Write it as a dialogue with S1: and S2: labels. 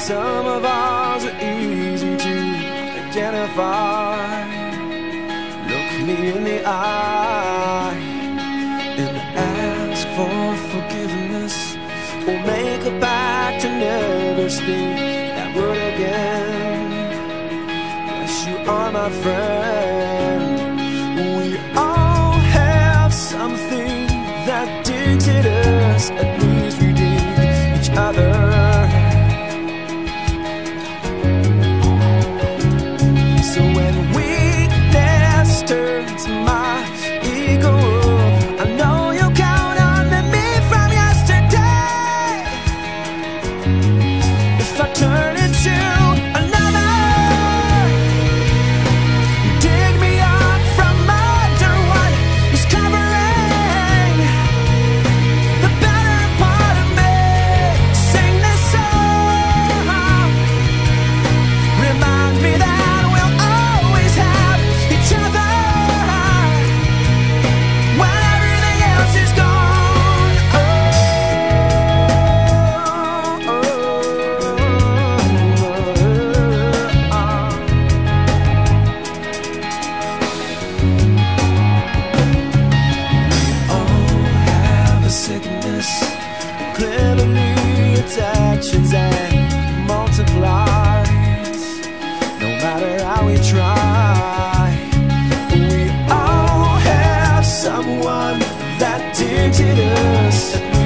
S1: Some of ours are easy to identify. Look me in the eye and ask for forgiveness, or make a pact to never speak that word again. Yes, you are my friend. We all have something that digs at us. At least we dig each other. So when weakness turns my ego, I know you'll count on me from yesterday. If I turn into another, dig me up from under what is covering the better part of me. Sing this song, remind me that we'll always have each other when everything else is gone. All have a sickness, clearly attaches and multiplies. No matter how we try, we all have someone that digs at us.